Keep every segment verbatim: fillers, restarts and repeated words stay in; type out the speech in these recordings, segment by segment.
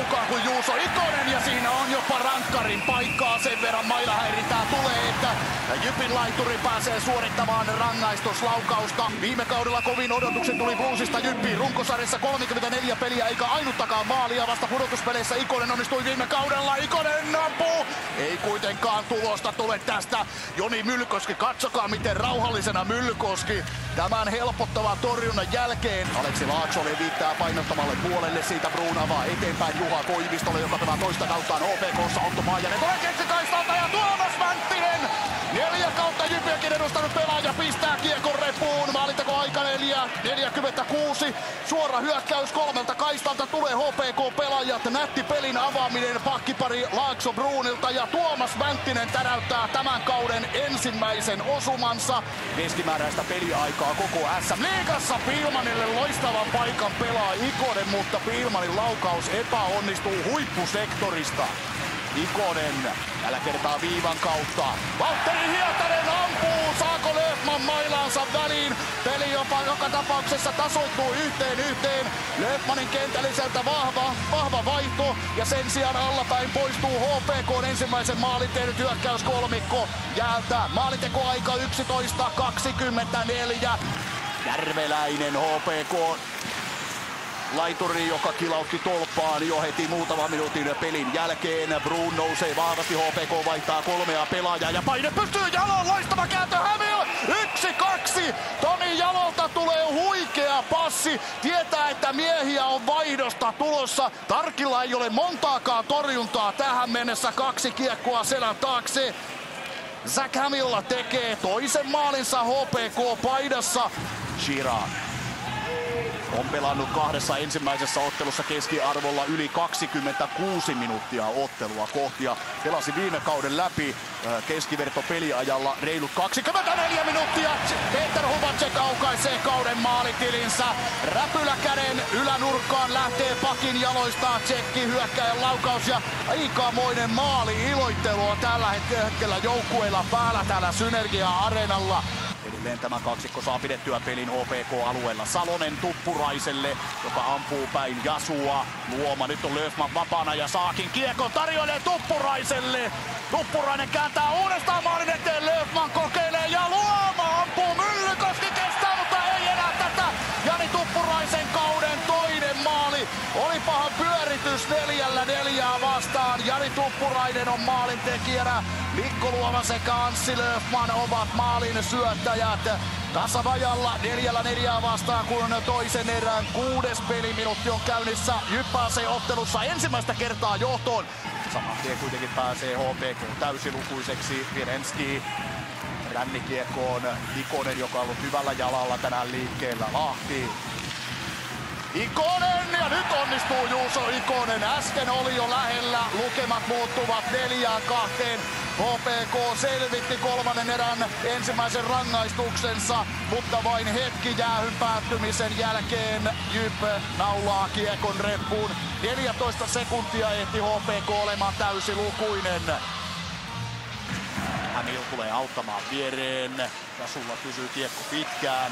mukaan kuin Juuso Ikonen ja siinä on jopa rankkarin paikkaa. Sen verran mailahäirintää tulee, että Jypin laituri pääsee suorittamaan rangaistuslaukausta. Viime kaudella kovin odotukset tuli Bluesista Jyppiin. Runkosarjassa kolmekymmentäneljä peliä eikä ainuttakaan maalia. Vasta pudotuspeleissä Ikonen onnistui viime kaudella. Ikonen ampuu. Ei kuitenkaan tulosta tule tästä. Joni Myllykoski, katsokaa miten rauhallisena Myllykoski tämän helpottavan torjunnan jälkeen. Aleksi Laakso levittää painottamalle puolelle, siitä Bruun avaa eteenpäin Juha Koivistolle, joka pelaa toista kauttaan H P K:ssa. Otto Maajanen tulee keskikaistalta ja Tuomas Mänttinen. Neljä kautta Jypiäkin edustanut pelaaja pistää kiekon repuun. Maalinteko aika neljä, neljäkymmentäkuusi. Suora hyökkäys kolmelta kaistalta tulee H P K-pelaajat. Nätti pelin avaaminen pakkipari Laakso Bruunilta ja Tuomas Mänttinen täräyttää tämän kauden ensimmäisen osumansa. Keskimääräistä peliaikaa koko S M-liigassa. Piilmanille loistavan paikan pelaa Ikonen, mutta Piilmanin laukaus epäonnistuu huippusektorista. Ikonen tällä kertaa viivan kautta. Valtteri Hietanen ampuu. Saako Löfman mailaansa väliin? Peli jopa joka tapauksessa tasoittuu yhteen yhteen. Löfmanin kentälliseltä vahva, vahva vaihto. Ja sen sijaan allapäin poistuu H P K:n ensimmäisen maalin tehnyt hyökkäyskolmikko jäältä. Maalintekoaika yksitoista kaksikymmentäneljä. Järveläinen H P K. Laituri, joka kilautti tolppaan jo heti muutaman minuutin pelin jälkeen. Bruun nousee vahvasti, H P K vaihtaa kolmea pelaajaa ja paine pystyy jaloon. Loistava kääntö Hämil. Yksi, kaksi. Toni Jalolta tulee huikea passi. Tietää, että miehiä on vaihdosta tulossa. Tarkilla ei ole montaakaan torjuntaa tähän mennessä. Kaksi kiekkoa selän taakse. Zach Hamilla tekee toisen maalinsa H P K-paidassa. Girard on pelannut kahdessa ensimmäisessä ottelussa keskiarvolla yli kaksikymmentäkuusi minuuttia ottelua kohti ja pelasi viime kauden läpi keskiverto peliajalla reilut kaksikymmentäneljä minuuttia. Peter Hubacek aukaisee kauden maalitilinsä. Räpyläkäden ylänurkkaan lähtee pakin jaloistaan tsekki hyökkäjän laukaus ja aikamoinen maali iloittelua tällä hetkellä joukkueilla päällä täällä Synergia-areenalla. Edelleen tämä kaksikko saa pidettyä pelin H P K-alueella. Salonen Tuppuraiselle, joka ampuu päin Jasua. Luoma nyt on Löfman vapaana ja saakin kiekon tarjoilee Tuppuraiselle. Tuppurainen kääntää uudestaan maalin eteen. Löfman kokeilee ja Luoma ampuu. Myllykoski kestää, mutta ei enää tätä. Jani Tuppuraisen kauden toinen maali. Olipahan pyöritys neljällä neljää vastaan. Jani Tuppurainen on maalintekijänä. Mikko Luoma sekä Anssi Löfman ovat maalin syöttäjät. Tasavajalla neljällä neljää vastaan, kun toisen erän kuudes peliminuutti on käynnissä. Jyp pääsee ottelussa ensimmäistä kertaa johtoon. Saman tien kuitenkin pääsee H P K täysilukuiseksi. Virenski rännikiekkoon. Ikonen, joka on ollut hyvällä jalalla tänään liikkeellä. Lahti. Ikonen ja nyt onnistuu Juuso Ikonen. Äsken oli jo lähellä. Lukemat muuttuvat neljään kahteen. H P K selvitti kolmannen erän ensimmäisen rangaistuksensa, mutta vain hetki jäähyn päättymisen jälkeen Jyp naulaa kiekon reppuun. neljätoista sekuntia ehti H P K olemaan täysilukuinen. Hämil tulee auttamaan viereen. Jasulla pysyy kiekko pitkään.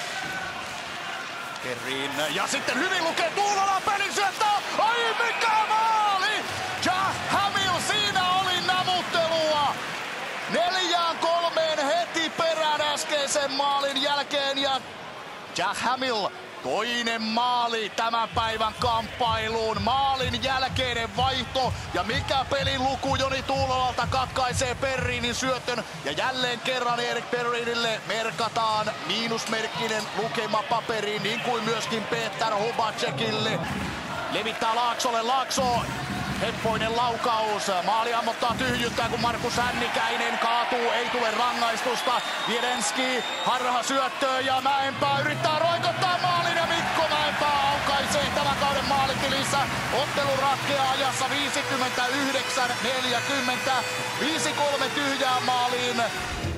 Kerrin. Ja sitten hyvin lukee Tuulola pelin syöttää. Ai mikä maali! Ja Hämil, siinä oli namuttelua. Neljään kolmeen heti perään äskeisen maalin jälkeen ja Jack Hämil toinen maali tämän päivän kamppailuun. Maalin jälkeinen vaihto ja mikä pelin luku Joni Tuulolalta katkaisee Perrinin syötön. Ja jälleen kerran Erik Perrinille merkataan miinusmerkkinen lukema paperiin niin kuin myöskin Peter Hubacekille. Levittää Laaksolle, Laakso. Heppoinen laukaus. Maali ammottaa tyhjyttää, kun Markus Hännikäinen kaatuu. Ei tule rangaistusta. Virenski harha syöttöö ja Mäenpää yrittää roikottaa maalin ja Mikko Mäenpää aukaisee tämän kauden maalitilissä. Ottelu ratkeaa ajassa viisikymmentäyhdeksän neljäkymmentä. viisi kolme tyhjää maaliin.